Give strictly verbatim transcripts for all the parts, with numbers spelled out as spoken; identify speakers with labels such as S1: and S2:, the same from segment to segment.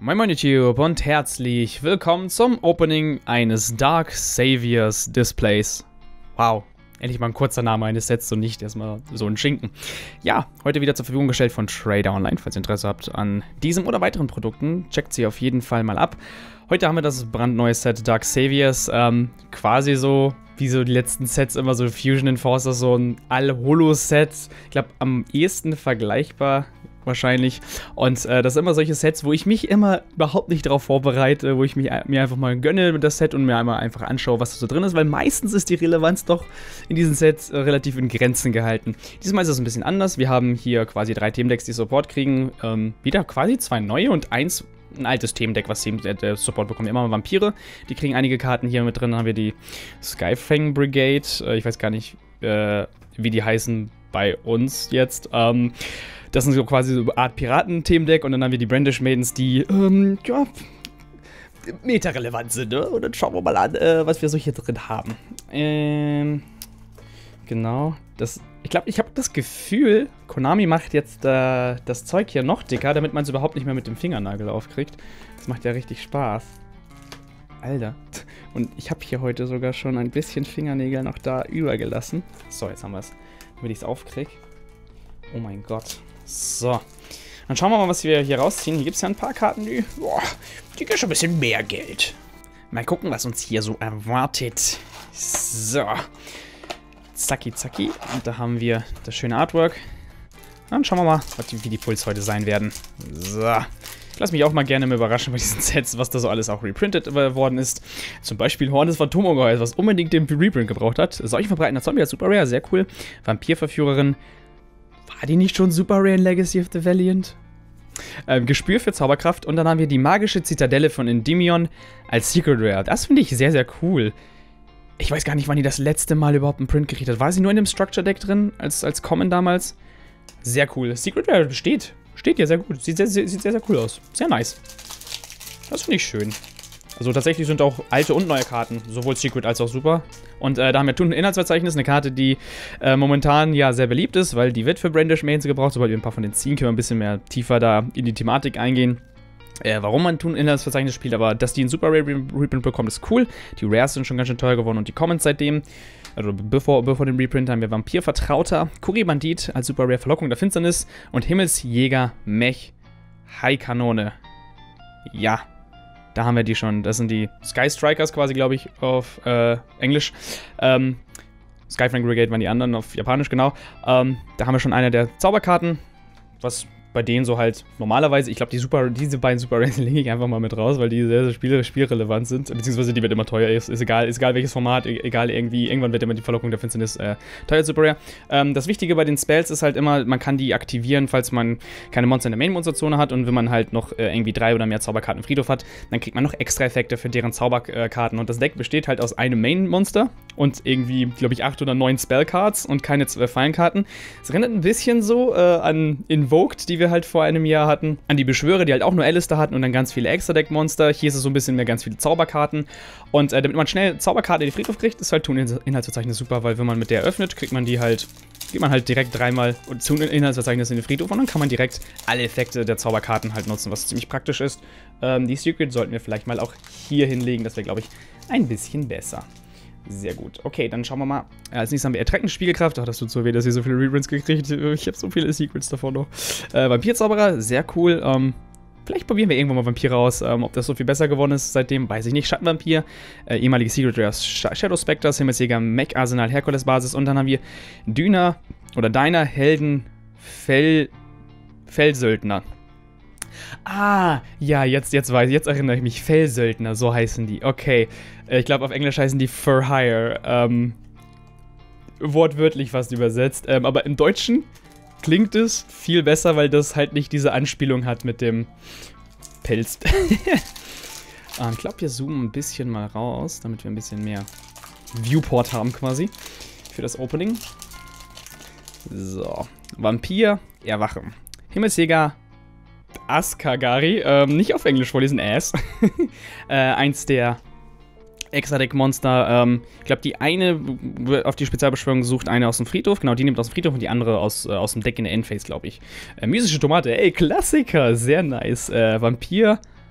S1: Moin Moin YouTube und herzlich willkommen zum Opening eines Dark Saviors Displays. Wow, endlich mal ein kurzer Name eines Sets und nicht erstmal so ein Schinken. Ja, heute wieder zur Verfügung gestellt von Trader Online. Falls ihr Interesse habt an diesem oder weiteren Produkten, checkt sie auf jeden Fall mal ab. Heute haben wir das brandneue Set Dark Saviors, ähm, quasi so wie so die letzten Sets immer so Fusion Enforcers, so ein All-Holo-Set. Ich glaube, am ehesten vergleichbar wahrscheinlich. Und äh, das sind immer solche Sets, wo ich mich immer überhaupt nicht darauf vorbereite, wo ich mich, mir einfach mal gönne mit das Set und mir einmal einfach anschaue, was da so drin ist, weil meistens ist die Relevanz doch in diesen Sets äh, relativ in Grenzen gehalten. Diesmal ist es ein bisschen anders. Wir haben hier quasi drei Themendecks, die Support kriegen. Ähm, wieder quasi zwei neue und eins ein altes Themendeck, was Team, der Support bekommt. Immer mal Vampire. Die kriegen einige Karten hier mit drin. Dann haben wir die Skyfang Brigade. Äh, ich weiß gar nicht, äh, wie die heißen bei uns jetzt. Ähm, Das sind so quasi so eine Art Piraten-Themendeck und dann haben wir die Brandish Maidens, die, ähm, ja, meta-relevant sind, ne? Und dann schauen wir mal an, äh, was wir so hier drin haben. Ähm, genau, das, ich glaube, ich habe das Gefühl, Konami macht jetzt äh, das Zeug hier noch dicker, damit man es überhaupt nicht mehr mit dem Fingernagel aufkriegt. Das macht ja richtig Spaß. Alter. Und ich habe hier heute sogar schon ein bisschen Fingernägel noch da übergelassen. So, jetzt haben wir es, damit ich es aufkriege. Oh mein Gott. So, dann schauen wir mal, was wir hier rausziehen. Hier gibt es ja ein paar Karten, die, boah, die geben schon ein bisschen mehr Geld. Mal gucken, was uns hier so erwartet. So, zacki zacki. Und da haben wir das schöne Artwork. Dann schauen wir mal, wie die Pulls heute sein werden. So, ich lasse mich auch mal gerne mal überraschen bei diesen Sets, was da so alles auch reprintet worden ist. Zum Beispiel Horn des Phantomungeheuers, was unbedingt den Reprint gebraucht hat. Seuchenverbreitender Zombie, das super rare, sehr cool. Vampirverführerin. War die nicht schon super rare in Legacy of the Valiant? Ähm, Gespür für Zauberkraft. Und dann haben wir die magische Zitadelle von Endymion als Secret Rare. Das finde ich sehr, sehr cool. Ich weiß gar nicht, wann die das letzte Mal überhaupt einen Print gekriegt hat. War sie nur in dem Structure Deck drin, als, als Common damals? Sehr cool. Secret Rare steht. Steht ja sehr gut. Sieht sehr, sehr, sieht sehr, sehr cool aus. Sehr nice. Das finde ich schön. Also tatsächlich sind auch alte und neue Karten, sowohl Secret als auch Super. Und äh, da haben wir Tun- und Inhaltsverzeichnis, eine Karte, die äh, momentan ja sehr beliebt ist, weil die wird für Brandish Maidens gebraucht. Sobald wir ein paar von den ziehen, können wir ein bisschen mehr tiefer da in die Thematik eingehen. Äh, warum man Tun- und Inhaltsverzeichnis spielt, aber dass die einen Super Rare Reprint bekommt, ist cool. Die Rares sind schon ganz schön teuer geworden und die Commons seitdem. Also bevor, bevor dem Reprint haben wir Vampir-Vertrauter, Kurier-Bandit als Super Rare Verlockung der Finsternis und Himmelsjäger Mech High-Kanone. Ja. Da haben wir die schon. Das sind die Sky Strikers quasi, glaube ich, auf äh, Englisch. Ähm, Skyfang Brigade waren die anderen auf Japanisch, genau. Ähm, da haben wir schon eine der Zauberkarten, was bei denen so halt normalerweise, ich glaube, die Super, diese beiden Super Rares lege ich einfach mal mit raus, weil die sehr, sehr spiel spielrelevant sind, beziehungsweise die wird immer teuer, ist, ist egal, ist egal welches Format, egal irgendwie, irgendwann wird immer die Verlockung der Finsternis äh, teuer Super Rare. Ähm, das Wichtige bei den Spells ist halt immer, man kann die aktivieren, falls man keine Monster in der Main-Monsterzone hat und wenn man halt noch äh, irgendwie drei oder mehr Zauberkarten im Friedhof hat, dann kriegt man noch extra Effekte für deren Zauberkarten und das Deck besteht halt aus einem Main-Monster und irgendwie, glaube ich, acht oder neun Spellcards und keine zwölf Fallenkarten. Es erinnert ein bisschen so äh, an Invoked, die wir halt vor einem Jahr hatten, an die Beschwörer, die halt auch nur Alistair hatten und dann ganz viele Extra-Deck-Monster. Hier ist es so ein bisschen mehr ganz viele Zauberkarten. Und äh, damit man schnell Zauberkarten in den Friedhof kriegt, ist halt Tun-Inhaltsverzeichnis super, weil wenn man mit der öffnet, kriegt man die halt, geht man halt direkt dreimal Tun-Inhaltsverzeichnis in den Friedhof und dann kann man direkt alle Effekte der Zauberkarten halt nutzen, was ziemlich praktisch ist. Ähm, die Secret sollten wir vielleicht mal auch hier hinlegen, das wäre, glaube ich, ein bisschen besser. Sehr gut. Okay, dann schauen wir mal. Als nächstes haben wir Erträgnis Spiegelkraft. Ach, das tut so weh, dass ihr so viele Reprints gekriegt. Ich habe so viele Secrets davon noch. Äh, Vampirzauberer, sehr cool. Ähm, vielleicht probieren wir irgendwann mal Vampire aus. Ähm, ob das so viel besser geworden ist seitdem, weiß ich nicht. Schattenvampir, äh, ehemalige Secret Rares, Sh Shadow Spectres, Himmelsjäger, Mech Arsenal, Herkules Basis. Und dann haben wir Düner oder Deiner Helden Fell Fellsöldner. Ah, ja, jetzt, jetzt weiß ich, jetzt erinnere ich mich. Fellsöldner, so heißen die. Okay. Ich glaube, auf Englisch heißen die For Hire. Ähm, wortwörtlich fast übersetzt. Ähm, aber im Deutschen klingt es viel besser, weil das halt nicht diese Anspielung hat mit dem Pelz. ah, ich glaube, wir zoomen ein bisschen mal raus, damit wir ein bisschen mehr Viewport haben quasi für das Opening. So. Vampir, Erwachen. Himmelsjäger, Askagari, ähm, nicht auf Englisch vorlesen, Ass. äh, eins der Extra-Deck-Monster, ähm, ich glaube, die eine auf die Spezialbeschwörung sucht, eine aus dem Friedhof, genau, die nimmt aus dem Friedhof und die andere aus, äh, aus dem Deck in der Endphase, glaube ich. Äh, mystische Tomate, ey, Klassiker, sehr nice. Äh, Vampir,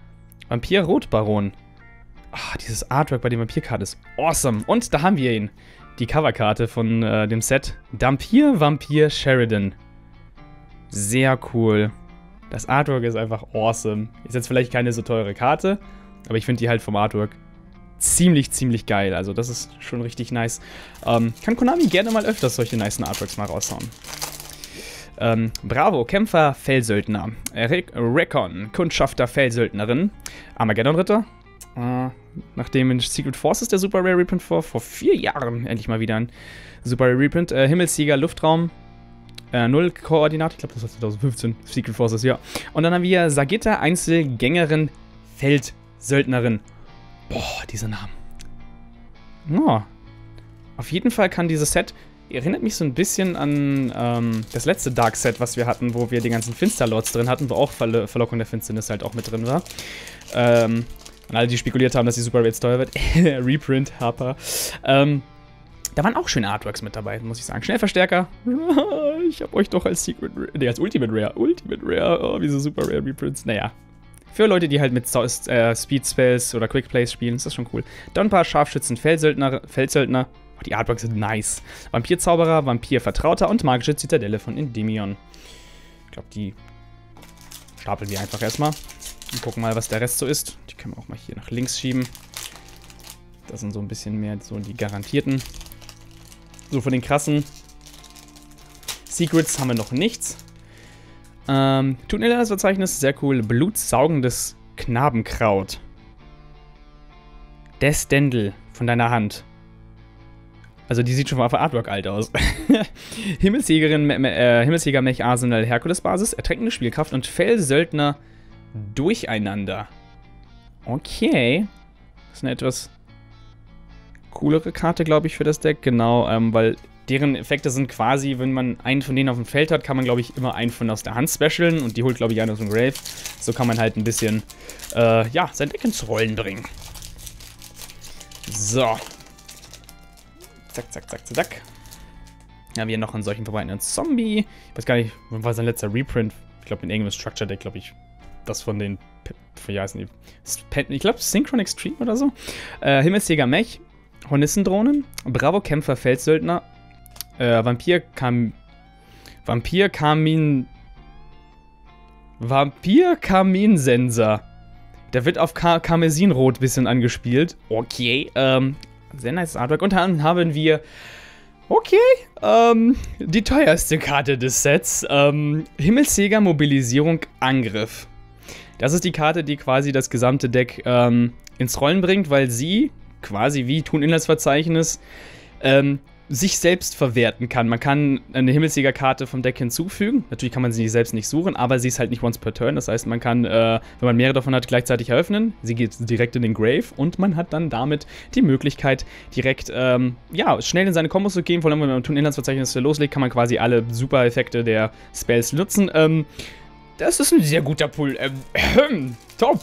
S1: Vampir-Rotbaron. Ah, dieses Artwork bei dem Vampirkarte ist awesome. Und da haben wir ihn. Die Coverkarte von äh, dem Set. Dhampir Vampir Sheridan. Sehr cool. Das Artwork ist einfach awesome. Ist jetzt vielleicht keine so teure Karte, aber ich finde die halt vom Artwork ziemlich, ziemlich geil. Also das ist schon richtig nice. Ähm, kann Konami gerne mal öfters solche nice Artworks mal raushauen. Ähm, Bravo, Kämpfer, Fellsöldner. Re Recon, Kundschafter, Fellsöldnerin. Armageddon-Ritter. Äh, nachdem in Secret Forces der Super Rare Reprint vor, vor vier Jahren endlich mal wieder ein Super Rare Reprint. Äh, Himmelsjäger, Luftraum. Äh, Null Koordinate. Ich glaube, das war zwanzig fünfzehn. Secret Forces, ja. Und dann haben wir Sagitta, Einzelgängerin, Feldsöldnerin. Boah, diese Namen. Oh. Auf jeden Fall kann dieses Set, erinnert mich so ein bisschen an ähm, das letzte Dark Set, was wir hatten, wo wir die ganzen Finsterlords drin hatten, wo auch Ver Verlockung der Finsternis halt auch mit drin war. Ähm, und alle, die spekuliert haben, dass die Super Rare teuer wird. Reprint, Harper. Ähm, da waren auch schöne Artworks mit dabei, muss ich sagen. Schnellverstärker. Ich hab euch doch als Secret Rare, nee, als Ultimate Rare. Ultimate Rare, oh, wie so Super Rare Reprints. Naja. Für Leute, die halt mit äh, Speed Spells oder Quick Plays spielen, ist das schon cool. Donpa, Scharfschützen, Feldsöldner, Feldsöldner. Oh, die Artworks sind nice. Vampirzauberer, Vampirvertrauter und magische Zitadelle von Endymion. Ich glaube, die stapeln wir einfach erstmal. Und gucken mal, was der Rest so ist. Die können wir auch mal hier nach links schieben. Das sind so ein bisschen mehr so die garantierten. So, von den krassen Secrets haben wir noch nichts. Ähm, Tunnel-Verzeichnis, sehr cool. Blutsaugendes Knabenkraut. Des Dendel von deiner Hand. Also die sieht schon auf der Artwork alt aus. Himmelsjägerin, äh, Himmelsjäger Mech Arsenal Herkules Basis, ertränkende Spielkraft und Fellsöldner durcheinander. Okay. Das ist eine etwas coolere Karte, glaube ich, für das Deck. Genau, ähm, weil deren Effekte sind quasi, wenn man einen von denen auf dem Feld hat, kann man, glaube ich, immer einen von aus der Hand specialen. Und die holt, glaube ich, einen aus dem Grave. So kann man halt ein bisschen, äh, ja, sein Deck ins Rollen bringen. So. Zack, zack, zack, zack, zack. Ja, haben wir noch einen solchen verbreitenden Zombie. Ich weiß gar nicht, wann war sein letzter Reprint? Ich glaube, in irgendeinem Structure Deck, glaube ich, das von den, wie heißen die? Ich glaube, Synchron Extreme oder so. Äh, Himmelsjäger Mech, Hornissendrohnen, Bravo Kämpfer Feldsöldner, äh, Vampir Kam... Vampir Kamin... Vampir Kaminsensor. Der wird auf Ka Karmesinrot ein bisschen angespielt. Okay, ähm, sehr nice Artwork. Und dann haben wir, okay, ähm, die teuerste Karte des Sets. Ähm, Himmelsjäger Mobilisierung Angriff. Das ist die Karte, die quasi das gesamte Deck ähm, ins Rollen bringt, weil sie quasi wie Tun-Inhaltsverzeichnis ähm, sich selbst verwerten kann. Man kann eine Himmelsjäger-Karte vom Deck hinzufügen. Natürlich kann man sie selbst nicht suchen, aber sie ist halt nicht once per turn. Das heißt, man kann, äh, wenn man mehrere davon hat, gleichzeitig eröffnen. Sie geht direkt in den Grave und man hat dann damit die Möglichkeit, direkt ähm, ja, schnell in seine Kombos zu gehen. Vor allem, wenn man ein Tun-Inhaltsverzeichnis loslegt, kann man quasi alle Super-Effekte der Spells nutzen. Ähm, das ist ein sehr guter Pull. Ähm, äh, top.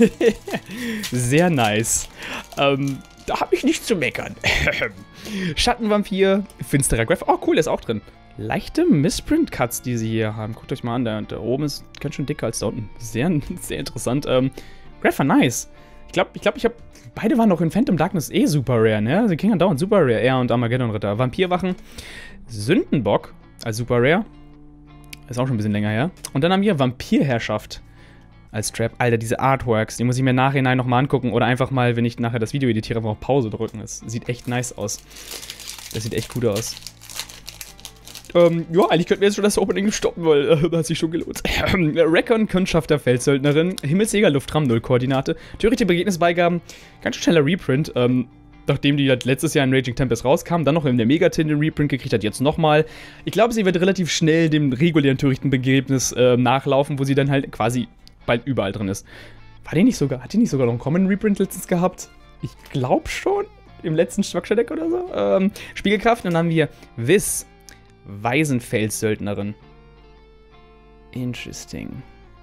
S1: Sehr nice. Ähm, da habe ich nichts zu meckern. Schattenvampir, finsterer Graph. Oh, cool, der ist auch drin. Leichte Missprint-Cuts, die sie hier haben. Guckt euch mal an, der, der oben ist ganz schön dicker als da unten. Sehr, sehr interessant. Ähm, Graph war nice. Ich glaube, ich glaube, ich habe. Beide waren noch in Phantom Darkness eh super rare, ne? Sie kriegen dauernd super rare. Er und Armageddon-Ritter. Vampirwachen. Sündenbock als super rare. Ist auch schon ein bisschen länger her. Und dann haben wir Vampirherrschaft als Trap. Alter, diese Artworks, die muss ich mir nachhinein nochmal angucken oder einfach mal, wenn ich nachher das Video editiere, einfach auf Pause drücken. Das sieht echt nice aus. Das sieht echt gut aus. Ähm, ja, eigentlich könnten wir jetzt schon das Opening stoppen, weil äh, das hat sich schon gelohnt. Recon, Kundschafter, Feldsöldnerin, Himmelsjäger, Luftraum, Null Koordinate, törichte Begegnisbeigaben, ganz schön schneller Reprint, ähm, nachdem die halt letztes Jahr in Raging Tempest rauskam, dann noch in der Megatin den Reprint gekriegt hat, jetzt nochmal. Ich glaube, sie wird relativ schnell dem regulären Törichtenbegräbnis äh, nachlaufen, wo sie dann halt quasi bald überall drin ist. War die nicht sogar, hat die nicht sogar noch einen Common Reprint letztens gehabt? Ich glaube schon. Im letzten Structure Deck oder so. Ähm, Spiegelkraft. Und dann haben wir Wiss. Waisenfeldsöldnerin. Interesting.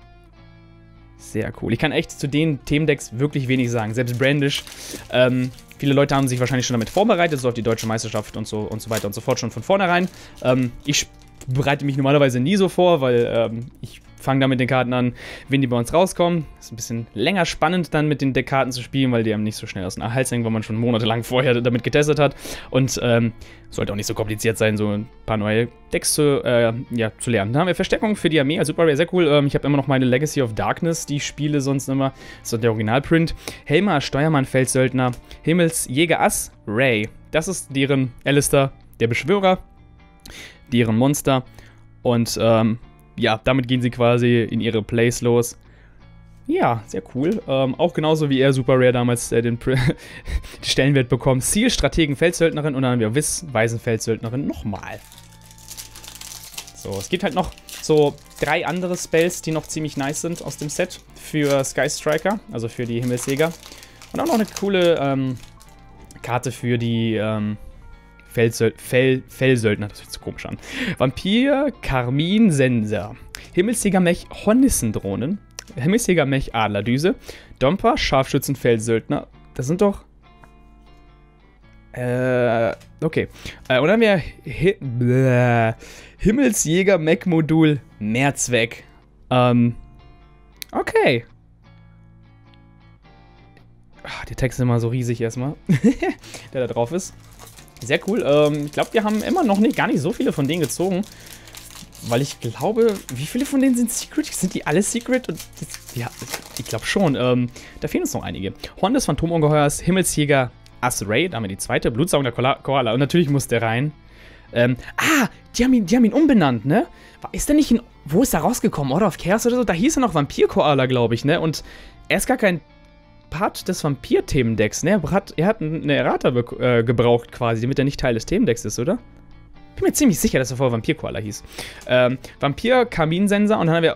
S1: Sehr cool. Ich kann echt zu den Themendecks wirklich wenig sagen. Selbst Brandish. Ähm, viele Leute haben sich wahrscheinlich schon damit vorbereitet, so auf die deutsche Meisterschaft und so und so weiter und so fort schon von vornherein. Ähm, ich bereite mich normalerweise nie so vor, weil ähm, ich fange da mit den Karten an, wenn die bei uns rauskommen. Ist ein bisschen länger spannend dann mit den Deckkarten zu spielen, weil die einem nicht so schnell aus dem Hals hängen, weil man schon monatelang vorher damit getestet hat. Und ähm, sollte auch nicht so kompliziert sein, so ein paar neue Decks zu, äh, ja, zu lernen. Da haben wir Verstärkung für die Armee, also Super Rare, sehr cool. Ähm, ich habe immer noch meine Legacy of Darkness, die ich spiele sonst immer. Das ist der Originalprint. Helma, Steuermann, Feldsöldner, Himmelsjäger Ass, Ray. Das ist deren Alistair, der Beschwörer, deren Monster. Und ähm, ja, damit gehen sie quasi in ihre Plays los. Ja, sehr cool. Ähm, auch genauso wie er Super Rare damals äh, den Stellenwert bekommen. Ziel, Strategen, Feldsöldnerin und dann haben wir Wiss, Weisen, Feldsöldnerin nochmal. So, es gibt halt noch so drei andere Spells, die noch ziemlich nice sind aus dem Set für Sky Striker, also für die Himmelsjäger. Und auch noch eine coole ähm, Karte für die ähm, Felsöl Fel Fellsöldner, das hört sich komisch an. Vampir, Karmin, Sensor. Himmelsjäger Mech, Hornissendrohnen. Himmelsjäger Mech, Adlerdüse. Domper, Scharfschützen, Felsöldner. Das sind doch... Äh, okay. Äh, und dann haben wir Hi Bläh. Himmelsjäger Mech Modul, Mehrzweck. Ähm, okay. Ach, der Text ist immer so riesig erstmal, der da drauf ist. Sehr cool. Ähm, ich glaube, wir haben immer noch nicht, gar nicht so viele von denen gezogen. Weil ich glaube, wie viele von denen sind Secret? Sind die alle Secret? Und das, ja, ich glaube schon. Ähm, da fehlen uns noch einige. Horn des Phantomungeheuers, Himmelsjäger Ass Ray, da haben wir die zweite. Blutsaugender Koala. Und natürlich muss der rein. Ähm, ah, die haben, ihn, die haben ihn umbenannt, ne? Ist der nicht in... Wo ist er rausgekommen? Order of Chaos oder so? Da hieß er noch Vampir-Koala, glaube ich, ne? Und er ist gar kein Part des Vampir-Themendecks, ne? Er hat, er hat eine Errata äh, gebraucht quasi, damit er nicht Teil des Themendecks ist, oder? Bin mir ziemlich sicher, dass er vorher Vampir-Koala hieß. Ähm, Vampir, Kaminsensor und dann haben wir...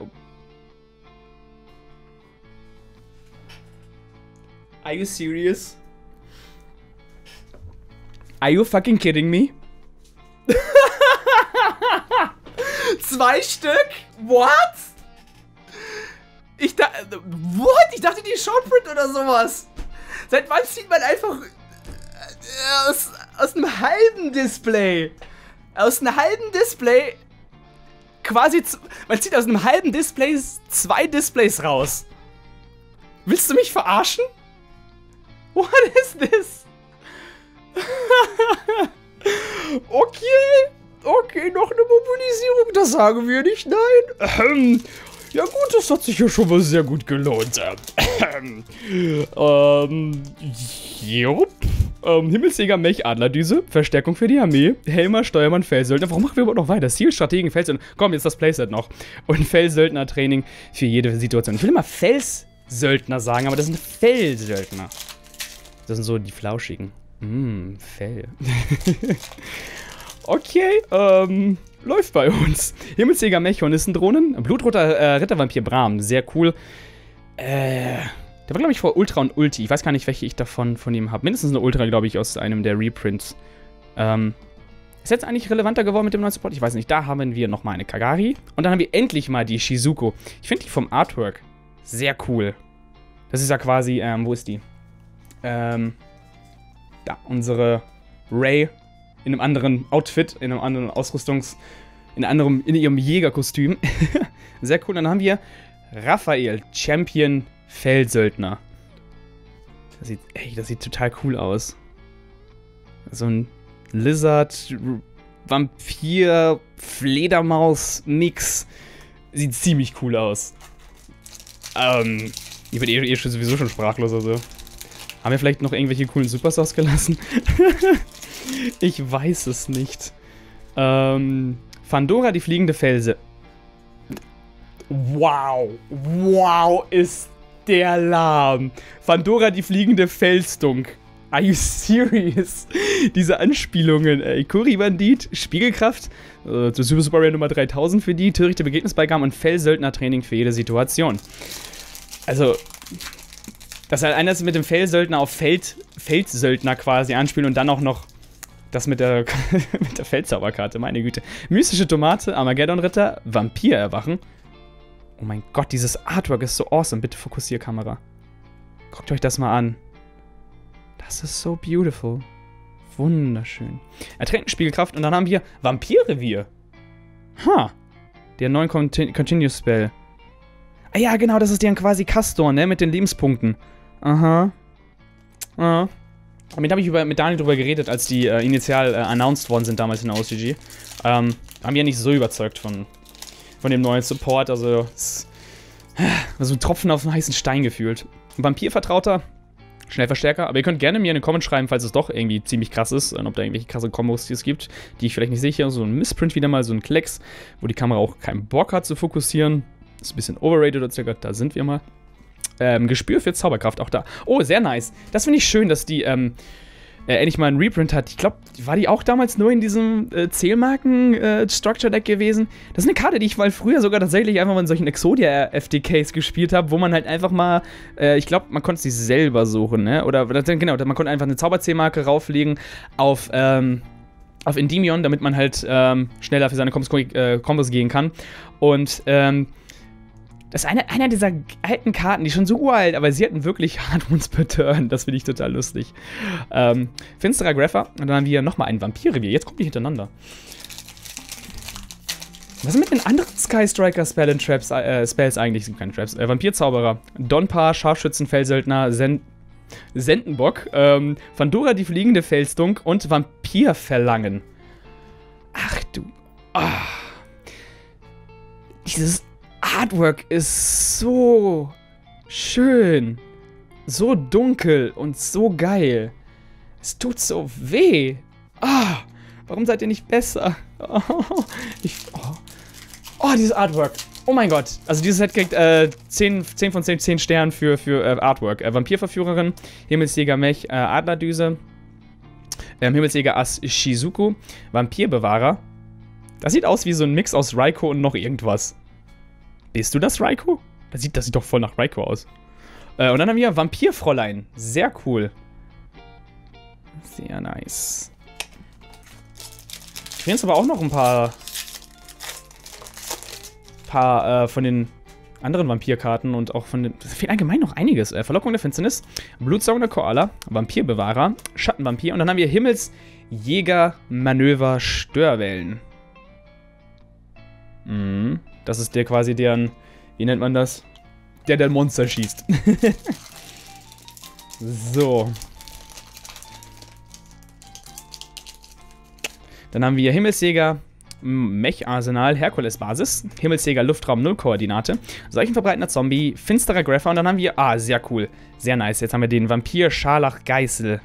S1: Are you serious? Are you fucking kidding me? Zwei Stück? What? Ich dachte... What? Ich dachte, die Shortprint oder sowas. Seit wann zieht man einfach... Äh, aus, aus einem halben Display... Aus einem halben Display... Quasi... Man zieht aus einem halben Display zwei Displays raus. Willst du mich verarschen? What is this? Okay... Okay, noch eine Mobilisierung, das sagen wir nicht, nein. Ähm, ja gut, das hat sich ja schon mal sehr gut gelohnt. Ähm, ähm, jupp. Ähm, Himmelsjäger Mech Adlerdüse, Verstärkung für die Armee, Helmer, Steuermann, Fellsöldner. Warum machen wir überhaupt noch weiter? Ziel, Strategen, Fellsöldner. Komm, jetzt das Playset noch. Und Fellsöldner-Training für jede Situation. Ich will immer Felssöldner sagen, aber das sind Fellsöldner. Das sind so die Flauschigen. Mmm, Fell. Okay, ähm, läuft bei uns. Himmelsjäger Mech, Hornissendrohnen, Blutroter äh, Rittervampir Bram, sehr cool. Äh, der war, glaube ich, vor Ultra und Ulti. Ich weiß gar nicht, welche ich davon von ihm habe. Mindestens eine Ultra, glaube ich, aus einem der Reprints. Ähm, ist jetzt eigentlich relevanter geworden mit dem neuen Support? Ich weiß nicht. Da haben wir nochmal eine Kagari. Und dann haben wir endlich mal die Shizuko. Ich finde die vom Artwork sehr cool. Das ist ja quasi, ähm, wo ist die? Ähm, da, unsere Ray. In einem anderen Outfit, in einem anderen Ausrüstungs... In einem in ihrem Jägerkostüm. Sehr cool. Dann haben wir Raphael, Champion Feldsöldner. Das sieht, ey, das sieht total cool aus. So ein Lizard, Vampir, Fledermaus-Mix. Sieht ziemlich cool aus. Ähm, ich bin eh, eh sowieso schon sprachlos, also. Haben wir vielleicht noch irgendwelche coolen Superstars gelassen? Ich weiß es nicht. Ähm, Fandora, die fliegende Felse. Wow. Wow, ist der lahm. Fandora, die fliegende Felsdunk. Are you serious? Diese Anspielungen, ey. Kuri-Bandit, Spiegelkraft, äh, Super Super Rare Nummer dreitausend für die, törichte Begegnungsbeigaben und Felssöldner-Training für jede Situation. Also... Dass halt einer mit dem Felssöldner auf Feld, Feldsöldner quasi anspielt und dann auch noch das mit der, mit der Feldzauberkarte, meine Güte. Mystische Tomate, Armageddon-Ritter, Vampir erwachen. Oh mein Gott, dieses Artwork ist so awesome. Bitte fokussier, Kamera. Guckt euch das mal an. Das ist so beautiful. Wunderschön. Ertränken Spiegelkraft und dann haben wir Vampirrevier. Ha. Der neuen Contin Continuous Spell. Ah ja, genau, das ist deren quasi Castor, ne? Mit den Lebenspunkten. Aha. Aha. Damit habe ich über, mit Daniel drüber geredet, als die äh, initial äh, announced worden sind damals in der O C G. Ähm, haben wir ja nicht so überzeugt von, von dem neuen Support. Also, es war so ein Tropfen auf einen heißen Stein gefühlt. Ein Vampir-Vertrauter, Schnellverstärker. Aber ihr könnt gerne mir in den Comments schreiben, falls es doch irgendwie ziemlich krass ist. Und ob da irgendwelche krasse Kombos die es gibt, die ich vielleicht nicht sehe. Hier so ein Missprint wieder mal, so ein Klecks, wo die Kamera auch keinen Bock hat zu fokussieren. Ist ein bisschen overrated oder circa, da sind wir mal. Ähm, Gespür für Zauberkraft auch da. Oh, sehr nice. Das finde ich schön, dass die, ähm, äh, endlich mal einen Reprint hat. Ich glaube, war die auch damals nur in diesem äh, Zählmarken-Structure-Deck äh, gewesen? Das ist eine Karte, die ich mal früher sogar tatsächlich einfach mal in solchen Exodia-F D Ks gespielt habe, wo man halt einfach mal, äh, ich glaube, man konnte sie selber suchen, ne? Oder, genau, man konnte einfach eine Zauberzählmarke rauflegen auf, ähm, auf Endymion, damit man halt ähm, schneller für seine Kombos, äh, Kombos gehen kann. Und, ähm, das ist eine, einer dieser alten Karten, die schon so uralt, aber sie hatten wirklich Hard Ones per Turn. Das finde ich total lustig. Ähm, Finsterer Greffer. Und dann haben wir nochmal ein Vampirrevier. Jetzt kommt die hintereinander. Was sind mit den anderen Sky Striker Spell and Traps, äh, Spells eigentlich? Sind keine Traps. Äh, Vampirzauberer. Donpa, Scharfschützen, Fellsöldner, Sen Sentenbock, ähm, Vandora, die fliegende Felsdunk und Vampirverlangen. Ach du. Oh. Dieses Artwork ist so schön, so dunkel und so geil. Es tut so weh. Ah, warum seid ihr nicht besser? Oh, ich, oh. oh, dieses Artwork. Oh mein Gott. Also dieses Set kriegt äh, zehn von zehn, zehn Sternen für, für äh, Artwork. Äh, Vampirverführerin, Himmelsjäger Mech, äh, Adlerdüse, äh, Himmelsjäger Ass Shizuku, Vampirbewahrer. Das sieht aus wie so ein Mix aus Raikou und noch irgendwas. Bist du das, Raikou? Das sieht, das sieht doch voll nach Raikou aus. Äh, und dann haben wir Vampirfräulein. Sehr cool. Sehr nice. Ich finde jetzt aber auch noch ein paar... paar äh, von den anderen Vampirkarten und auch von den... Es fehlt allgemein noch einiges. Äh, Verlockung der Finsternis, Blutsaugender Koala, Vampirbewahrer, Schattenvampir und dann haben wir Himmelsjäger Manöver Störwellen. Mhm. Das ist der quasi deren, wie nennt man das? Der, der Monster schießt. So. Dann haben wir Himmelsjäger, Mech-Arsenal, Herkules-Basis, Himmelsjäger, Luftraum, Null-Koordinate, Seuchenverbreitender Zombie, finsterer Greffer und dann haben wir, ah, sehr cool, sehr nice. Jetzt haben wir den Vampir, Scharlach, Geißel.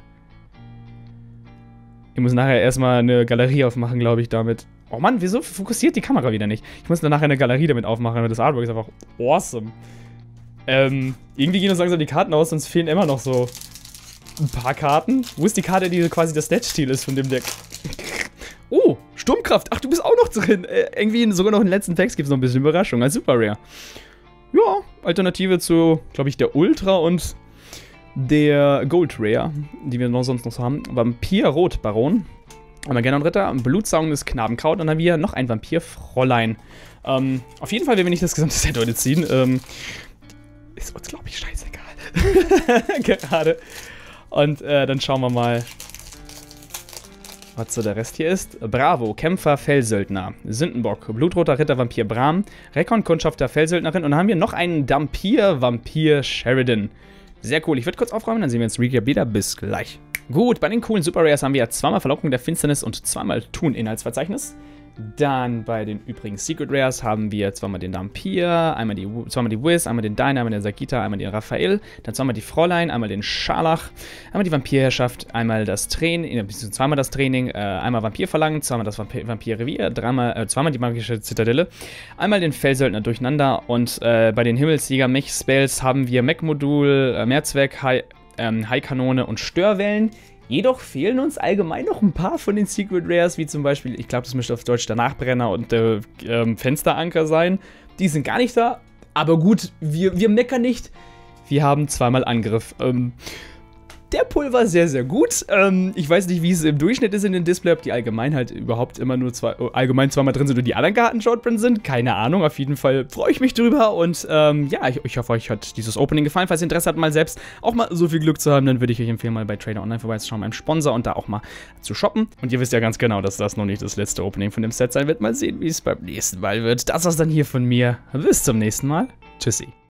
S1: Ich muss nachher erstmal eine Galerie aufmachen, glaube ich, damit. Oh Mann, wieso fokussiert die Kamera wieder nicht? Ich muss dann nachher eine Galerie damit aufmachen, weil das Artwork ist einfach awesome. Ähm, irgendwie gehen uns langsam die Karten aus, sonst fehlen immer noch so ein paar Karten. Wo ist die Karte, die quasi der Stat-Stil ist von dem Deck? Oh, Sturmkraft. Ach, du bist auch noch drin. Äh, irgendwie sogar noch in den letzten Text gibt es noch ein bisschen Überraschung als Super Rare. Ja, Alternative zu, glaube ich, der Ultra und der Gold Rare, die wir noch sonst noch so haben. Vampir-Rot-Baron. Einmal Gennon Ritter, Blutsaugendes Knabenkraut und dann haben wir noch ein Vampir-Fräulein. Ähm, auf jeden Fall, wenn wir nicht das gesamte Set heute ziehen, ähm, ist uns, glaube ich, scheißegal. Gerade. Und äh, dann schauen wir mal, was so der Rest hier ist. Bravo, Kämpfer, Fellsöldner, Sündenbock, Blutroter Ritter, Vampir Bram, Rekon, Kundschafter, Fellsöldnerin und dann haben wir noch einen Dampir, Vampir Sheridan. Sehr cool. Ich würde kurz aufräumen, dann sehen wir uns Recap wieder. Bis gleich. Gut, bei den coolen Super Rares haben wir ja zweimal Verlockung der Finsternis und zweimal Tun-Inhaltsverzeichnis. Dann bei den übrigen Secret Rares haben wir zweimal den Dampir, einmal die, zweimal die Wiz, einmal den Dyna, einmal den Sagita, einmal den Raphael, dann zweimal die Fräulein, einmal den Scharlach, einmal die Vampirherrschaft, einmal das Training, beziehungsweise zweimal das Training, äh, einmal Vampirverlangen, zweimal das Vampir Vampirrevier, dreimal, äh, zweimal die magische Zitadelle, einmal den Fellsöldner durcheinander und äh, bei den Himmelsjäger Mech-Spells haben wir Mech-Modul, äh, Mehrzweck, High, ähm, High-Kanone und Störwellen. Jedoch fehlen uns allgemein noch ein paar von den Secret Rares, wie zum Beispiel, ich glaube, das müsste auf Deutsch der Nachbrenner und der ähm, Fensteranker sein. Die sind gar nicht da, aber gut, wir, wir meckern nicht. Wir haben zweimal Angriff. Ähm, der Pull war sehr, sehr gut. Ähm, ich weiß nicht, wie es im Durchschnitt ist in den Display, ob die allgemein halt überhaupt immer nur zwei, allgemein zweimal drin sind und die anderen Karten short drin sind. Keine Ahnung, auf jeden Fall freue ich mich drüber. Und ähm, ja, ich, ich hoffe, euch hat dieses Opening gefallen. Falls ihr Interesse habt, mal selbst auch mal so viel Glück zu haben, dann würde ich euch empfehlen, mal bei Trader Online vorbeizuschauen, meinem Sponsor, und da auch mal zu shoppen. Und ihr wisst ja ganz genau, dass das noch nicht das letzte Opening von dem Set sein wird. Mal sehen, wie es beim nächsten Mal wird. Das war's dann hier von mir. Bis zum nächsten Mal. Tschüssi.